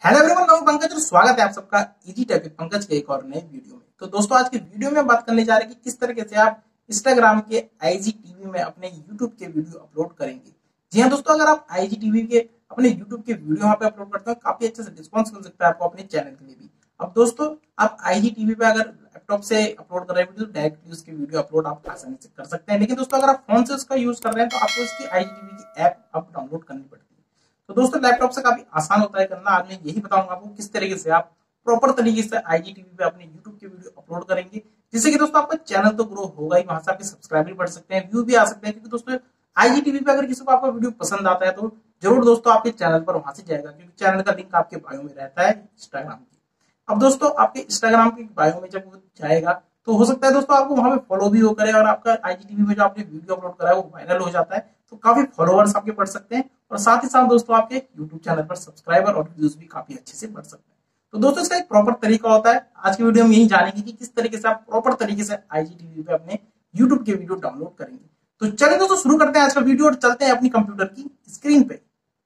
Hello everyone, मैं हूं पंकज और स्वागत है आप सबका इजी टेक विद पंकज के एक और नए वीडियो में। तो दोस्तों आज के वीडियो में बात करने जा रहे हैं कि किस तरीके से आप इंस्टाग्राम के आईजीटीवी में अपने यूट्यूब के वीडियो अपलोड करेंगे। जी हाँ दोस्तों, अगर आप आईजीटीवी के अपने यूट्यूब के वीडियो यहाँ पे अपलोड करते हो काफी अच्छे से रिस्पॉन्स मिल सकता है आपको अपने चैनल के लिए भी। अब दोस्तों आप आईजीटीवी पे अगर लैपटॉप से अपलोड कर रहे हैं वीडियो, डायरेक्टली उसके वीडियो अपलोड आप आसानी से कर सकते हैं। लेकिन दोस्तों अगर आप फोन से उसका यूज कर रहे हैं तो आपको इसकी आईजीटीवी की ऐप आप डाउनलोड करनी पड़ती है। तो दोस्तों लैपटॉप से काफी आसान होता है करना। आज मैं यही बताऊंगा आपको किस तरीके से आप प्रॉपर तरीके से आईजीटीवी पे अपने यूट्यूब के वीडियो अपलोड करेंगे, जिससे कि दोस्तों आपका चैनल तो ग्रो होगा ही, वहां से आपके सब्सक्राइबर बढ़ सकते हैं, व्यू भी आ सकते हैं। क्योंकि दोस्तों आईजीटीवी पे अगर किसी को आपका वीडियो पसंद आता है तो जरूर दोस्तों आपके चैनल पर वहां से जाएगा, क्योंकि चैनल का लिंक आपके बायो में रहता है इंस्टाग्राम की। अब दोस्तों आपके इंस्टाग्राम के बायो में जब वो जाएगा तो हो सकता है दोस्तों आपको वहां पे फॉलो भी हो करे और आपका आईजीटीवी में जो आपने वीडियो अपलोड करा है वो वायरल हो जाता है, तो काफी फॉलोअर्स आपके बढ़ सकते हैं और साथ ही साथ दोस्तों आपके यूट्यूब चैनल पर सब्सक्राइबर और व्यूज भी काफी अच्छे से बढ़ सकते हैं। तो दोस्तों इसका एक प्रॉपर तरीका होता है। आज की वीडियो में यही जानेंगे कि किस तरीके से आप प्रॉपर तरीके से आईजीटीवी पे अपने यूट्यूब के वीडियो डाउनलोड करेंगे। तो चलिए दोस्तों शुरू करते हैं आज का वीडियो और चलते हैं अपनी कंप्यूटर की स्क्रीन पे।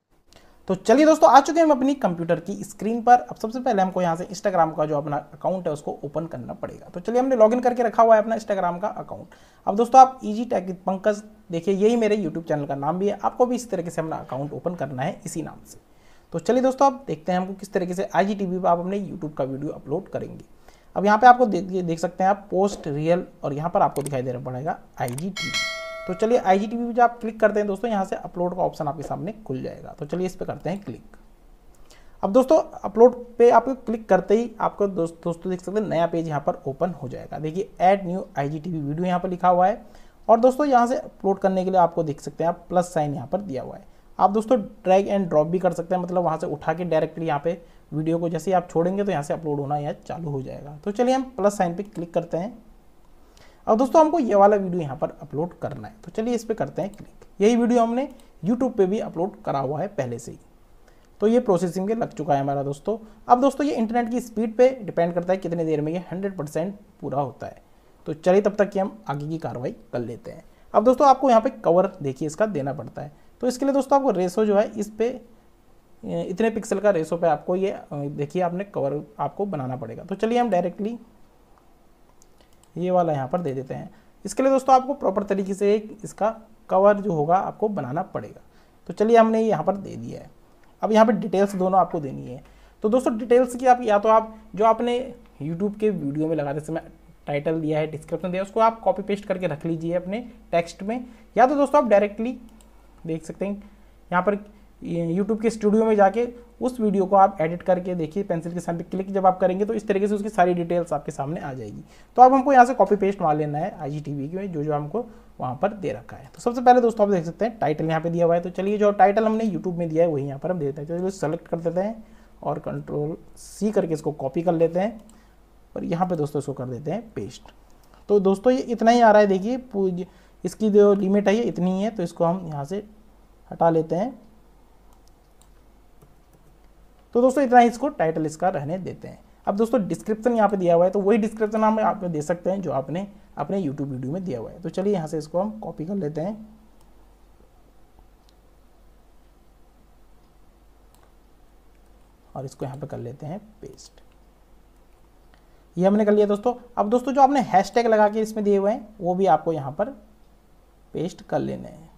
तो चलिए दोस्तों आ चुके हैं हम अपनी कंप्यूटर की स्क्रीन पर। अब सबसे पहले हमको यहाँ से इंस्टाग्राम का जो अपना अकाउंट है उसको ओपन करना पड़ेगा। तो चलिए हमने लॉगिन करके रखा हुआ है अपना इंस्टाग्राम का अकाउंट। अब दोस्तों आप इजी टेक विद पंकज देखिए, यही मेरे यूट्यूब चैनल का नाम भी है। आपको भी इस तरीके से अपना अकाउंट ओपन करना है इसी नाम से। तो चलिए दोस्तों आप देखते हैं हमको किस तरीके से आईजीटीवी पर आप अपने यूट्यूब का वीडियो अपलोड करेंगे। अब यहाँ पे आपको देख सकते हैं आप पोस्ट रियल, और यहाँ पर आपको दिखाई देना पड़ेगा आईजीटीवी। तो चलिए आईजीटीवी पे जब आप क्लिक करते हैं दोस्तों यहाँ से अपलोड का ऑप्शन आपके सामने खुल जाएगा। तो चलिए इस पे करते हैं क्लिक। अब दोस्तों अपलोड पे आप क्लिक करते ही आपको दोस्तों देख सकते हैं नया पेज यहाँ पर ओपन हो जाएगा। देखिए ऐड न्यू आईजीटीवी वीडियो यहाँ पर लिखा हुआ है और दोस्तों यहाँ से अपलोड करने के लिए आपको देख सकते हैं आप प्लस साइन यहाँ पर दिया हुआ है। आप दोस्तों ड्रैग एंड ड्रॉप भी कर सकते हैं, मतलब वहाँ से उठा के डायरेक्टली यहाँ पे वीडियो को जैसे ही आप छोड़ेंगे तो यहाँ से अपलोड होना यहाँ चालू हो जाएगा। तो चलिए हम प्लस साइन पर क्लिक करते हैं। अब दोस्तों हमको ये वाला वीडियो यहाँ पर अपलोड करना है। तो चलिए इस पर करते हैं क्लिक। यही वीडियो हमने यूट्यूब पे भी अपलोड करा हुआ है पहले से ही। तो ये प्रोसेसिंग के लग चुका है हमारा दोस्तों। अब दोस्तों ये इंटरनेट की स्पीड पे डिपेंड करता है कितनी देर में ये 100% पूरा होता है। तो चलिए तब तक कि हम आगे की कार्रवाई कर लेते हैं। अब दोस्तों आपको यहाँ पे कवर देखिए इसका देना पड़ता है। तो इसके लिए दोस्तों आपको रेशो जो है इस पे इतने पिक्सल का रेशो पे आपको ये देखिए आपने कवर आपको बनाना पड़ेगा। तो चलिए हम डायरेक्टली ये वाला यहाँ पर दे देते हैं। इसके लिए दोस्तों आपको प्रॉपर तरीके से इसका कवर जो होगा आपको बनाना पड़ेगा। तो चलिए हमने यहाँ पर दे दिया है। अब यहाँ पे डिटेल्स दोनों आपको देनी है। तो दोस्तों डिटेल्स की आप या तो आप जो आपने यूट्यूब के वीडियो में लगाते समय टाइटल दिया है, डिस्क्रिप्शन दिया है, उसको आप कॉपी पेस्ट करके रख लीजिए अपने टेक्स्ट में, या तो दोस्तों आप डायरेक्टली देख सकते हैं यहाँ पर यूट्यूब के स्टूडियो में जाके उस वीडियो को आप एडिट करके देखिए, पेंसिल के साइन पे क्लिक जब आप करेंगे तो इस तरीके से उसकी सारी डिटेल्स आपके सामने आ जाएगी। तो अब हमको यहाँ से कॉपी पेस्ट मार लेना है आईजीटीवी के जो हमको वहाँ पर दे रखा है। तो सबसे पहले दोस्तों आप देख सकते हैं टाइटल यहाँ पे दिया हुआ है। तो चलिए जो टाइटल हमने यूट्यूब में दिया है वही यहाँ पर हम देते हैं। चलिए सेलेक्ट कर देते हैं और Ctrl+C करके इसको कॉपी कर लेते हैं और यहाँ पे दोस्तों इसको कर देते हैं पेस्ट। तो दोस्तों ये इतना ही आ रहा है, देखिए इसकी जो लिमिट है ये इतनी ही है। तो इसको हम यहाँ से हटा लेते हैं। तो दोस्तों इतना ही इसको टाइटल इसका रहने देते हैं। अब दोस्तों डिस्क्रिप्शन यहाँ पे दिया हुआ है, तो वही डिस्क्रिप्शन हम आप दे सकते हैं जो आपने अपने यूट्यूब वीडियो में दिया हुआ है। तो चलिए यहाँ से इसको हम कॉपी कर लेते हैं और इसको यहाँ पे कर लेते हैं पेस्ट। ये हमने कर लिया दोस्तों। अब दोस्तों जो आपने हैशटैग लगा के इसमें दिए हुए हैं वो भी आपको यहाँ पर पेस्ट कर लेने हैं।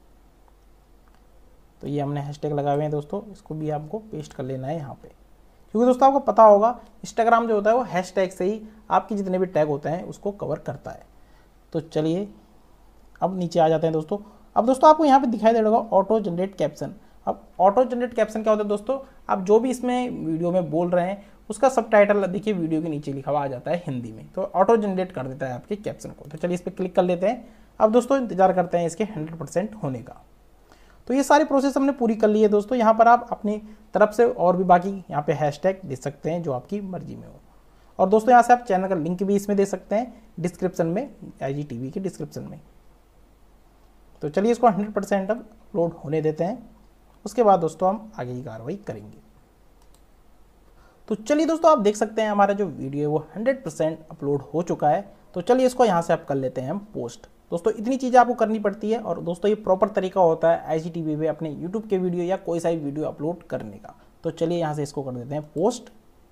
तो ये हमने हैशटैग लगाए हुए हैं दोस्तों, इसको भी आपको पेस्ट कर लेना है यहाँ पे, क्योंकि दोस्तों आपको पता होगा इंस्टाग्राम जो होता है वो हैशटैग से ही आपके जितने भी टैग होते हैं उसको कवर करता है। तो चलिए अब नीचे आ जाते हैं दोस्तों। अब दोस्तों आपको यहाँ पे दिखाई दे रहा होगा ऑटो जनरेट कैप्शन। अब ऑटो जनरेट कैप्शन क्या होता है दोस्तों, आप जो भी इसमें वीडियो में बोल रहे हैं उसका सब टाइटल देखिए वीडियो के नीचे लिखा हुआ आ जाता है हिंदी में। तो ऑटो जनरेट कर देता है आपके कैप्शन को। तो चलिए इस पर क्लिक कर लेते हैं। अब दोस्तों इंतजार करते हैं इसके 100% होने का। तो ये सारी प्रोसेस हमने पूरी कर ली है दोस्तों। यहाँ पर आप अपनी तरफ से और भी बाकी यहाँ पे हैशटैग दे सकते हैं जो आपकी मर्जी में हो। और दोस्तों यहाँ से आप चैनल का लिंक भी इसमें दे सकते हैं डिस्क्रिप्शन में, आईजीटीवी के डिस्क्रिप्शन में। तो चलिए इसको 100% अब अपलोड होने देते हैं, उसके बाद दोस्तों हम आगे की कार्रवाई करेंगे। तो चलिए दोस्तों आप देख सकते हैं हमारा जो वीडियो है वो 100% अपलोड हो चुका है। तो चलिए इसको यहाँ से आप कर लेते हैं हम पोस्ट। दोस्तों इतनी चीज़ें आपको करनी पड़ती है और दोस्तों ये प्रॉपर तरीका होता है आईजीटीवी पे अपने यूट्यूब के वीडियो या कोई सा भी वीडियो अपलोड करने का। तो चलिए यहाँ से इसको कर देते हैं पोस्ट।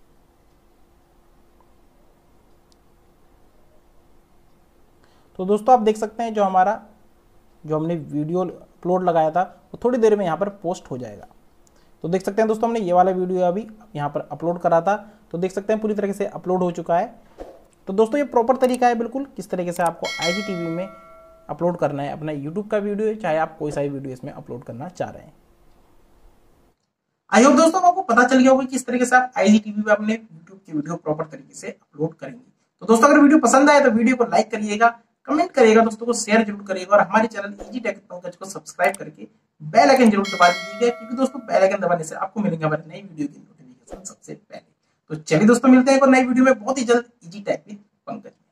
तो दोस्तों आप देख सकते हैं जो हमने वीडियो अपलोड लगाया था वो थोड़ी देर में यहाँ पर पोस्ट हो जाएगा। तो देख सकते हैं दोस्तों हमने ये वाला वीडियो अभी यहाँ पर अपलोड करा था, तो देख सकते हैं पूरी तरीके से अपलोड हो चुका है। तो दोस्तों ये प्रॉपर तरीका है बिल्कुल किस तरीके से आपको IGTV में अपलोड करना है अपना यूट्यूब का वीडियो, चाहे आप कोई सा भी वीडियो इसमें अपलोड करना चाह रहे हैं। आई होप दोस्तों आपको पता चल गया होगा किस तरीके से आप IGTV पे अपने यूट्यूब की वीडियो प्रॉपर तरीके से अपलोड करेंगे। तो दोस्तों अगर वीडियो पसंद आए तो वीडियो को लाइक करिएगा, कमेंट करिएगा, दोस्तों को शेयर जरूर करिएगा और हमारे चैनल इजी टेक पंकज को सब्सक्राइब करके बेल आइकन जरूर दबा दीजिएगा, क्योंकि दोस्तों बेल आइकन दबाने से आपको मिलेंगे हमारे नई वीडियो की नोटिफिकेशन सबसे पहले। तो चलिए दोस्तों मिलते हैं एक और नई वीडियो में बहुत ही जल्द इजी टेक विद पंकज।